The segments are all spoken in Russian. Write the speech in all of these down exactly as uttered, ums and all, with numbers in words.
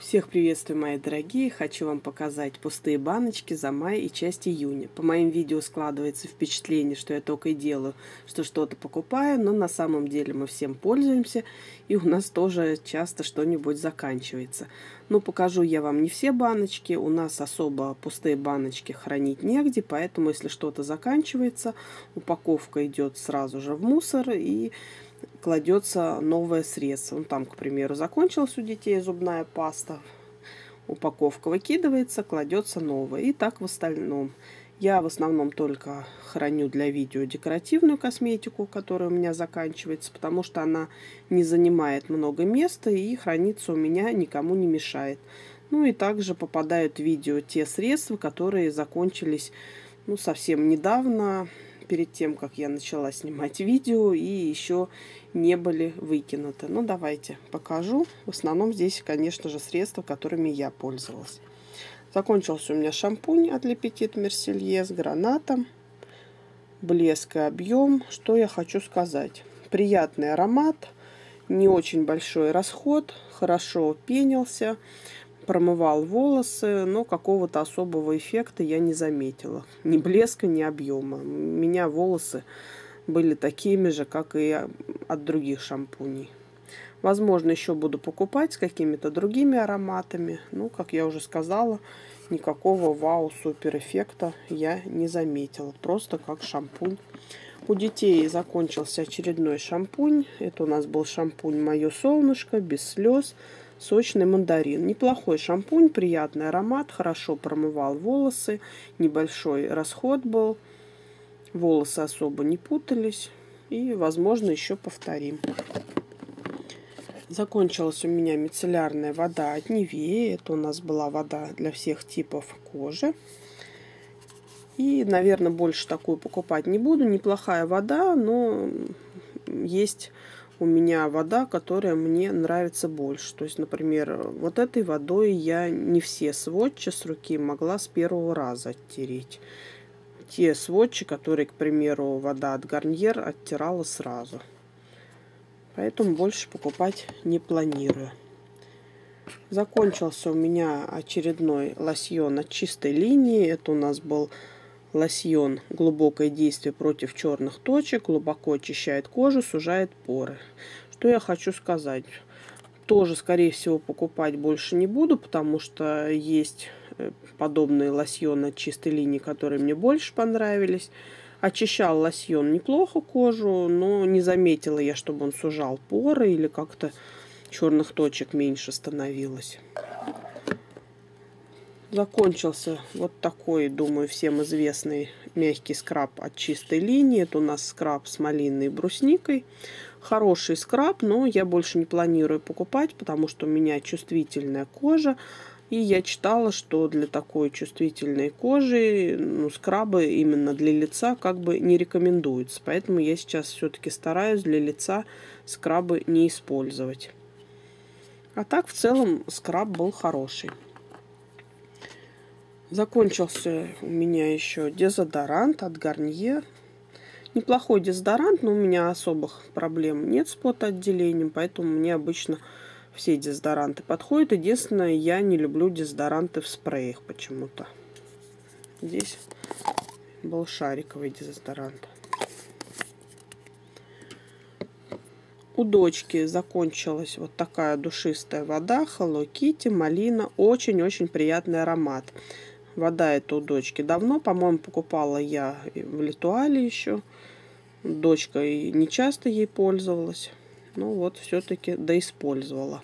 Всех приветствую, мои дорогие! Хочу вам показать пустые баночки за май и часть июня. По моим видео складывается впечатление, что я только и делаю, что что-то покупаю, но на самом деле мы всем пользуемся, и у нас тоже часто что-нибудь заканчивается. Но покажу я вам не все баночки, у нас особо пустые баночки хранить негде, поэтому если что-то заканчивается, упаковка идет сразу же в мусор и кладется новое средство. Ну, там, к примеру, закончилась у детей зубная паста, упаковка выкидывается, кладется новая. И так в остальном. Я в основном только храню для видео декоративную косметику, которая у меня заканчивается, потому что она не занимает много места и хранится у меня, никому не мешает. Ну и также попадают в видео те средства, которые закончились ну, совсем недавно, перед тем, как я начала снимать видео, и еще не были выкинуты. Ну, давайте покажу. В основном здесь, конечно же, средства, которыми я пользовалась. Закончился у меня шампунь от Le Petit Mercier с гранатом. Блеск и объем. Что я хочу сказать? Приятный аромат, не очень большой расход, хорошо пенился. Промывал волосы, но какого-то особого эффекта я не заметила. Ни блеска, ни объема. У меня волосы были такими же, как и от других шампуней. Возможно, еще буду покупать с какими-то другими ароматами. Ну, как я уже сказала, никакого вау-супер эффекта я не заметила. Просто как шампунь. У детей закончился очередной шампунь. Это у нас был шампунь «Мое солнышко», без слез. Сочный мандарин. Неплохой шампунь, приятный аромат, хорошо промывал волосы, небольшой расход был, волосы особо не путались и, возможно, еще повторим. Закончилась у меня мицеллярная вода от Nivea. Это у нас была вода для всех типов кожи. И, наверное, больше такую покупать не буду. Неплохая вода, но есть у меня вода, которая мне нравится больше. То есть, например, вот этой водой я не все сводчи с руки могла с первого раза оттереть. Те сводчи, которые, к примеру, вода от Garnier оттирала сразу. Поэтому больше покупать не планирую. Закончился у меня очередной лосьон от чистой линии. Это у нас был лосьон «Глубокое действие против черных точек», глубоко очищает кожу, сужает поры. Что я хочу сказать? Тоже, скорее всего, покупать больше не буду, потому что есть подобные лосьоны от чистой линии, которые мне больше понравились. Очищал лосьон неплохо кожу, но не заметила я, чтобы он сужал поры или как-то черных точек меньше становилось. Закончился вот такой, думаю, всем известный мягкий скраб от чистой линии. Это у нас скраб с малиной и брусникой. Хороший скраб, но я больше не планирую покупать, потому что у меня чувствительная кожа. И я читала, что для такой чувствительной кожи ну, скрабы именно для лица как бы не рекомендуются. Поэтому я сейчас все-таки стараюсь для лица скрабы не использовать. А так в целом скраб был хороший. Закончился у меня еще дезодорант от Garnier. Неплохой дезодорант, но у меня особых проблем нет с потоотделением, поэтому мне обычно все дезодоранты подходят. Единственное, я не люблю дезодоранты в спреях почему-то. Здесь был шариковый дезодорант. У дочки закончилась вот такая душистая вода Hello Kitty, малина. Очень-очень приятный аромат. Вода эта у дочки давно, по-моему, покупала я в Литуале еще. Дочка и не часто ей пользовалась. Ну вот, все-таки доиспользовала.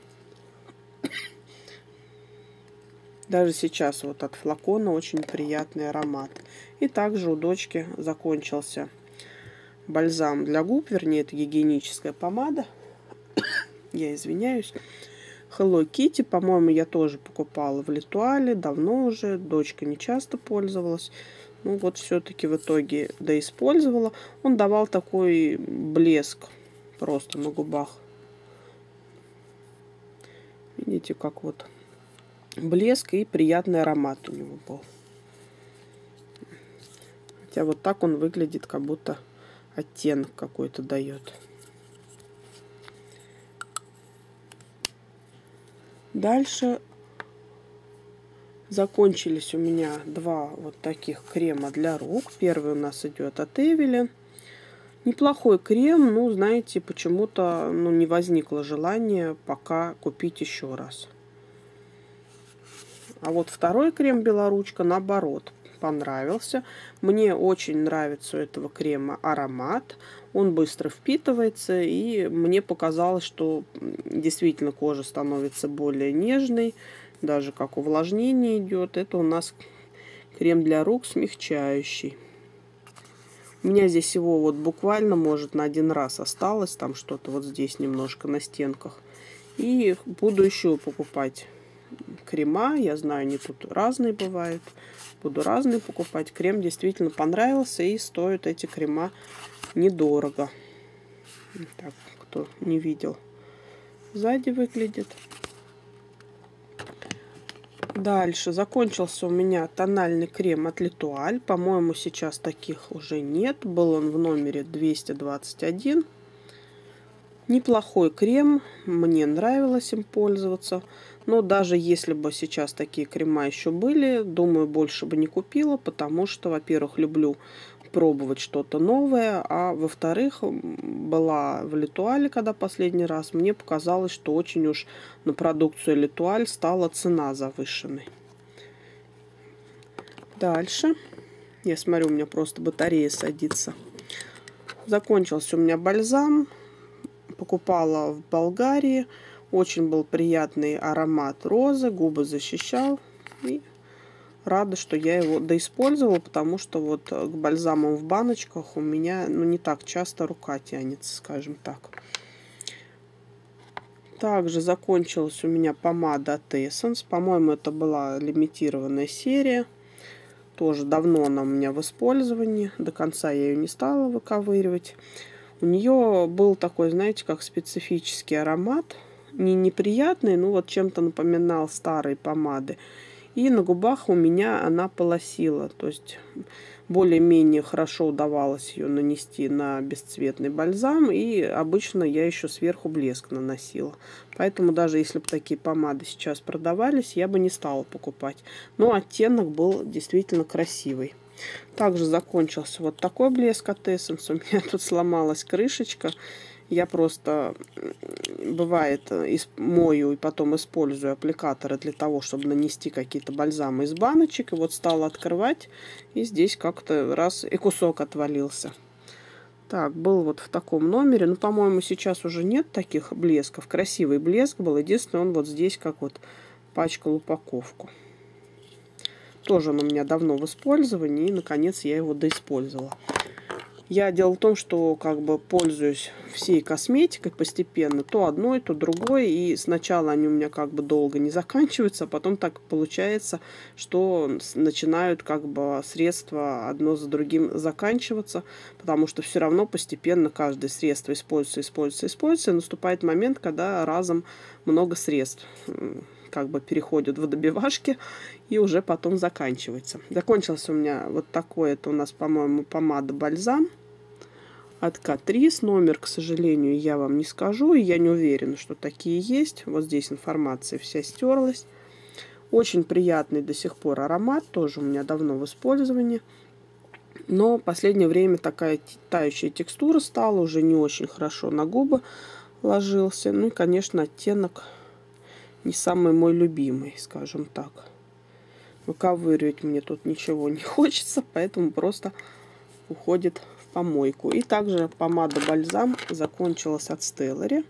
Даже сейчас вот от флакона очень приятный аромат. И также у дочки закончился бальзам для губ, вернее, это гигиеническая помада. Я извиняюсь. Hello Kitty, по-моему, я тоже покупала в Литуале, давно уже, дочка не часто пользовалась. Ну вот все-таки в итоге доиспользовала. Он давал такой блеск просто на губах. Видите, как вот блеск и приятный аромат у него был. Хотя вот так он выглядит, как будто оттенок какой-то дает. Дальше Закончились у меня два вот таких крема для рук. Первый у нас идет от Эвелин. Неплохой крем, но, знаете, почему-то ну, не возникло желания пока купить еще раз. А вот второй крем Белоручка, наоборот, понравился. Мне очень нравится у этого крема аромат. Он быстро впитывается, и мне показалось, что действительно кожа становится более нежной. Даже как увлажнение идет. Это у нас крем для рук смягчающий. У меня здесь его вот буквально, может, на один раз осталось. Там что-то вот здесь немножко на стенках. И буду еще покупать крема. Я знаю, они тут разные бывают. Буду разные покупать. Крем действительно понравился. И стоят эти крема недорого. Так, кто не видел. Сзади выглядит. Дальше закончился у меня тональный крем от L'Etoile. По-моему, сейчас таких уже нет. Был он в номере двести двадцать один. Неплохой крем. Мне нравилось им пользоваться. Но даже если бы сейчас такие крема еще были, думаю, больше бы не купила. Потому что, во-первых, люблю пробовать что-то новое. А во-вторых, была в L'Etoile, когда последний раз, мне показалось, что очень уж на продукцию L'Etoile стала цена завышенной. Дальше. Я смотрю, у меня просто батарея садится. Закончился у меня бальзам. Покупала в Болгарии. Очень был приятный аромат розы. Губы защищал. И рада, что я его доиспользовала, потому что вот к бальзамам в баночках у меня ну, не так часто рука тянется, скажем так. Также закончилась у меня помада от Essence. По-моему, это была лимитированная серия. Тоже давно она у меня в использовании. До конца я ее не стала выковыривать. У нее был такой, знаете, как специфический аромат. Не неприятный, но вот чем-то напоминал старые помады. И на губах у меня она полосила. То есть более-менее хорошо удавалось ее нанести на бесцветный бальзам. И обычно я еще сверху блеск наносила. Поэтому даже если бы такие помады сейчас продавались, я бы не стала покупать. Но оттенок был действительно красивый. Также закончился вот такой блеск от Essence. У меня тут сломалась крышечка. Я просто, бывает, мою и потом использую аппликаторы для того, чтобы нанести какие-то бальзамы из баночек. И вот стала открывать, и здесь как-то раз и кусок отвалился. Так, был вот в таком номере. Ну, по-моему, сейчас уже нет таких блесков. Красивый блеск был. Единственное, он вот здесь как вот пачкал упаковку. Тоже он у меня давно в использовании, и, наконец, я его доиспользовала. Я дело в том, что как бы пользуюсь всей косметикой постепенно, то одной, то другой, и сначала они у меня как бы долго не заканчиваются, а потом так получается, что начинают как бы средства одно за другим заканчиваться, потому что все равно постепенно каждое средство используется, используется, используется, и наступает момент, когда разом много средств как бы переходят в добивашки и уже потом заканчивается. Закончился у меня вот такой, это у нас, по-моему, помада-бальзам от Catrice. Номер, к сожалению, я вам не скажу, и я не уверена, что такие есть. Вот здесь информация вся стерлась. Очень приятный до сих пор аромат, тоже у меня давно в использовании. Но в последнее время такая тающая текстура стала, уже не очень хорошо на губы ложился. Ну и, конечно, оттенок не самый мой любимый, скажем так. Выковыривать мне тут ничего не хочется, поэтому просто уходит в помойку. И также помада-бальзам закончилась от Stellary.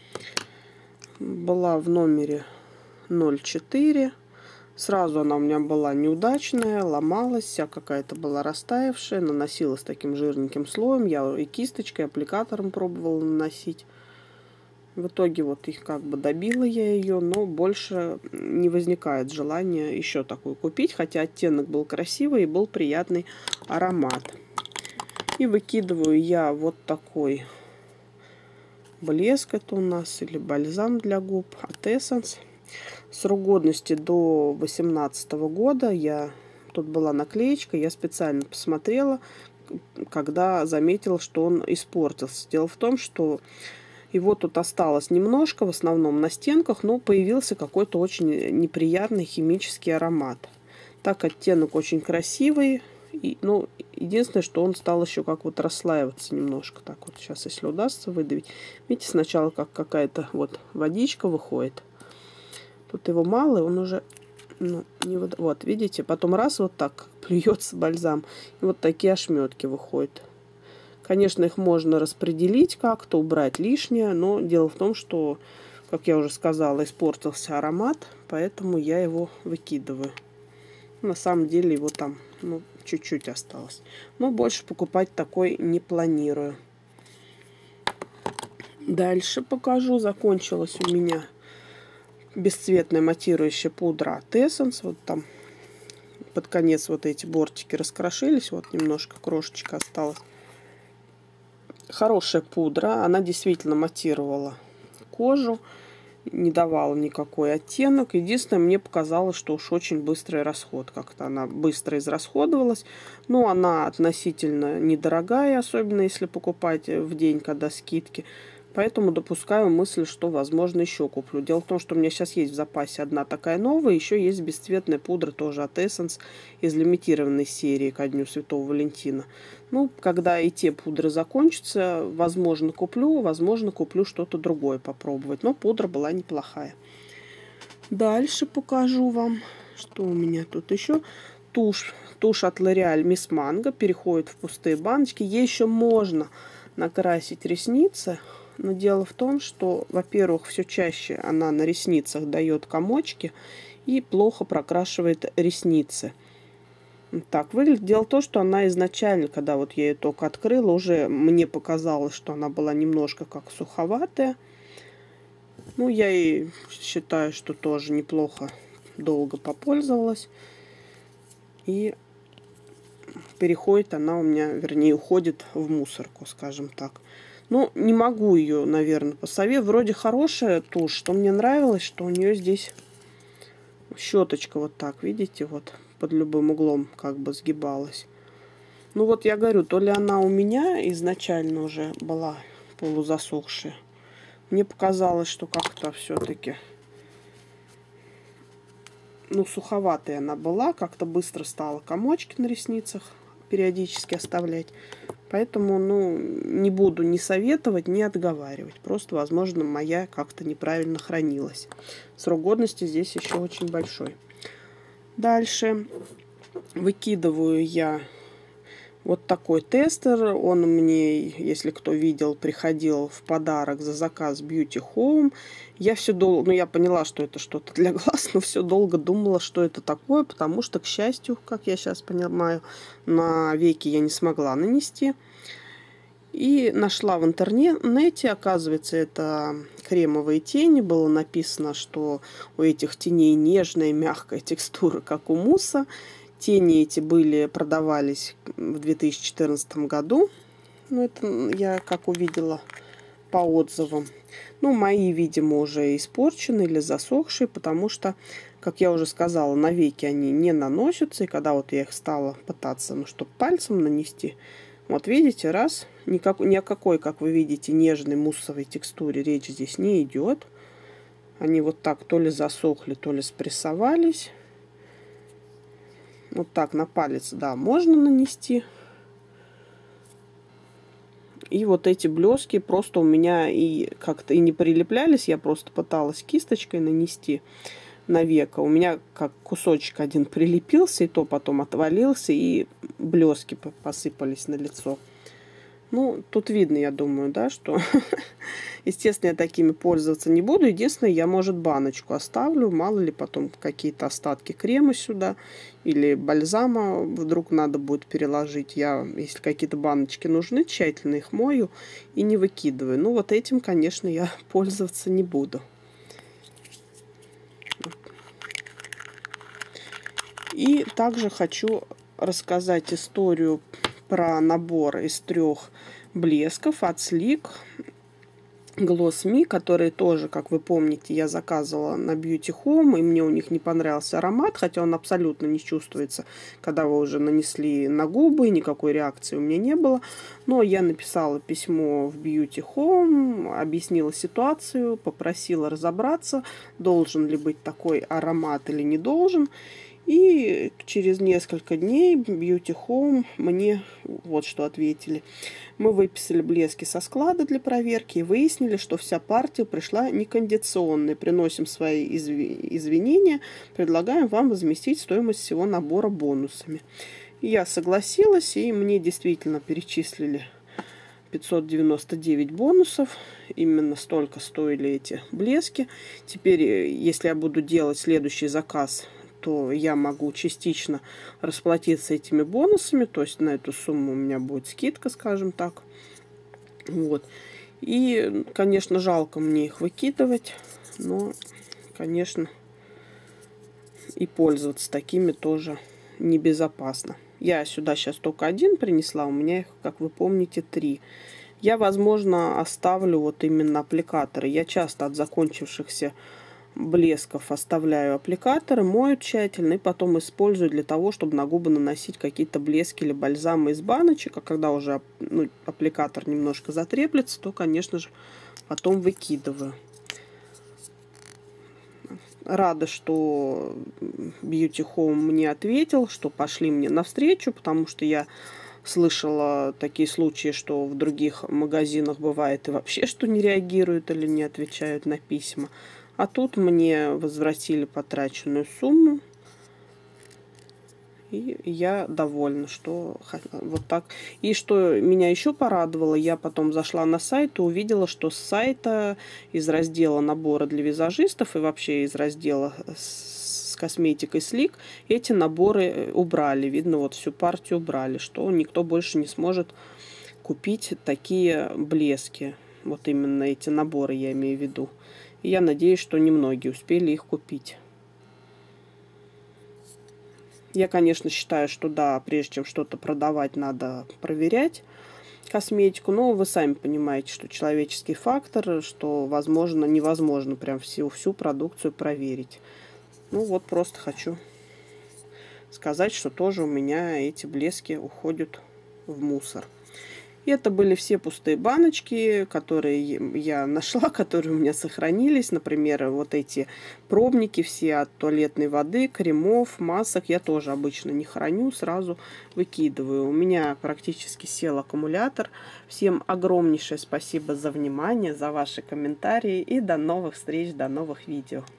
Была в номере ноль четыре. Сразу она у меня была неудачная, ломалась, вся какая-то была растаявшая, наносилась таким жирненьким слоем. Я и кисточкой, и аппликатором пробовала наносить. В итоге вот их как бы добила я ее, но больше не возникает желания еще такую купить, хотя оттенок был красивый и был приятный аромат. И выкидываю я вот такой блеск, это у нас, или бальзам для губ от Essence. Срок годности до восемнадцатого года. Я тут была наклеечка, я специально посмотрела, когда заметила, что он испортился. Дело в том, что его тут осталось немножко, в основном на стенках, но появился какой-то очень неприятный химический аромат. Так оттенок очень красивый. И, ну, единственное, что он стал еще как вот расслаиваться немножко. Так вот сейчас, если удастся выдавить. Видите, сначала как какая-то вот водичка выходит. Тут его мало, и он уже... Ну, не вот, вот, видите, потом раз вот так плюется бальзам, и вот такие ошметки выходят. Конечно, их можно распределить как-то, убрать лишнее, но дело в том, что, как я уже сказала, испортился аромат, поэтому я его выкидываю. На самом деле его там, ну, чуть-чуть осталось. Но больше покупать такой не планирую. Дальше покажу. Закончилась у меня бесцветная матирующая пудра от Essence. Вот там под конец вот эти бортики раскрошились. Вот немножко крошечка осталась. Хорошая пудра. Она действительно матировала кожу. Не давала никакой оттенок. Единственное, мне показалось, что уж очень быстрый расход. Как-то она быстро израсходовалась. Но она относительно недорогая, особенно если покупать в день, когда скидки. Поэтому допускаю мысль, что, возможно, еще куплю. Дело в том, что у меня сейчас есть в запасе одна такая новая. Еще есть бесцветная пудра тоже от Essence из лимитированной серии ко Дню Святого Валентина. Ну, когда и те пудры закончатся, возможно, куплю. Возможно, куплю что-то другое попробовать. Но пудра была неплохая. Дальше покажу вам, что у меня тут еще. Тушь. Тушь от L'Oreal Miss Mango переходит в пустые баночки. Ей еще можно накрасить ресницы. Но дело в том, что, во-первых, все чаще она на ресницах дает комочки и плохо прокрашивает ресницы. Так выглядит. Дело в том, что она изначально, когда вот я ее только открыла, уже мне показалось, что она была немножко как суховатая. Ну, я и считаю, что тоже неплохо долго попользовалась. И переходит она у меня, вернее, уходит в мусорку, скажем так. Ну, не могу ее, наверное, посоветовать. Вроде хорошая тушь. Что мне нравилось, что у нее здесь щеточка вот так, видите, вот под любым углом как бы сгибалась. Ну вот я говорю, то ли она у меня изначально уже была полузасохшая. Мне показалось, что как-то все-таки, ну, суховатая она была. Как-то быстро стала комочки на ресницах периодически оставлять. Поэтому, ну, не буду ни советовать, ни отговаривать. Просто, возможно, моя как-то неправильно хранилась. Срок годности здесь еще очень большой. Дальше выкидываю я вот такой тестер. Он мне, если кто видел, приходил в подарок за заказ Beauty Home. Я все долго, ну, я поняла, что это что-то для глаз, но все долго думала, что это такое, потому что, к счастью, как я сейчас понимаю, на веки я не смогла нанести. И нашла в интернете, оказывается, это кремовые тени. Было написано, что у этих теней нежная, мягкая текстура, как у мусса. Тени эти были, продавались в две тысячи четырнадцатом году. Ну, это я как увидела по отзывам. Ну, мои, видимо, уже испорчены или засохшие, потому что, как я уже сказала, на веки они не наносятся. И когда вот я их стала пытаться, ну, чтобы пальцем нанести, вот видите, раз, никак, ни о какой, как вы видите, нежной муссовой текстуре речь здесь не идет. Они вот так то ли засохли, то ли спрессовались. Вот так на палец, да, можно нанести. И вот эти блески просто у меня и как-то и не прилеплялись. Я просто пыталась кисточкой нанести на веко. У меня как кусочек один прилепился, и то потом отвалился, и блески посыпались на лицо. Ну, тут видно, я думаю, да, что, естественно, я такими пользоваться не буду. Единственное, я, может, баночку оставлю, мало ли потом какие-то остатки крема сюда или бальзама вдруг надо будет переложить. Я, если какие-то баночки нужны, тщательно их мою и не выкидываю. Ну, вот этим, конечно, я пользоваться не буду. И также хочу рассказать историю про набор из трех блесков от Sleek Gloss Me, которые тоже, как вы помните, я заказывала на Beauty Home, и мне у них не понравился аромат, хотя он абсолютно не чувствуется, когда вы уже нанесли на губы, никакой реакции у меня не было. Но я написала письмо в Beauty Home, объяснила ситуацию, попросила разобраться, должен ли быть такой аромат или не должен. И через несколько дней Beauty Home мне вот что ответили. Мы выписали блески со склада для проверки и выяснили, что вся партия пришла некондиционной. Приносим свои извинения, предлагаем вам возместить стоимость всего набора бонусами. Я согласилась, и мне действительно перечислили пятьсот девяносто девять бонусов. Именно столько стоили эти блески. Теперь, если я буду делать следующий заказ, то я могу частично расплатиться этими бонусами. То есть на эту сумму у меня будет скидка, скажем так. Вот. И, конечно, жалко мне их выкидывать. Но, конечно, и пользоваться такими тоже небезопасно. Я сюда сейчас только один принесла, у меня их, как вы помните, три. Я, возможно, оставлю вот именно аппликаторы. Я часто от закончившихся блесков оставляю аппликаторы, мою тщательно и потом использую для того, чтобы на губы наносить какие-то блески или бальзамы из баночек. А когда уже ну, аппликатор немножко затреплется, то, конечно же, потом выкидываю. Рада, что Beauty Home мне ответил, что пошли мне навстречу, потому что я слышала такие случаи, что в других магазинах бывает и вообще, что не реагируют или не отвечают на письма. А тут мне возвратили потраченную сумму. И я довольна, что вот так. И что меня еще порадовало, я потом зашла на сайт и увидела, что с сайта из раздела набора для визажистов и вообще из раздела с косметикой Sleek эти наборы убрали. Видно, вот всю партию убрали, что никто больше не сможет купить такие блески. Вот именно эти наборы я имею в виду. И я надеюсь, что немногие успели их купить. Я, конечно, считаю, что да, прежде чем что-то продавать, надо проверять косметику. Но вы сами понимаете, что человеческий фактор, что, возможно, невозможно прям всю, всю продукцию проверить. Ну вот просто хочу сказать, что тоже у меня эти блески уходят в мусор. И это были все пустые баночки, которые я нашла, которые у меня сохранились. Например, вот эти пробники все от туалетной воды, кремов, масок. Я тоже обычно не храню, сразу выкидываю. У меня практически сел аккумулятор. Всем огромнейшее спасибо за внимание, за ваши комментарии. И до новых встреч, до новых видео.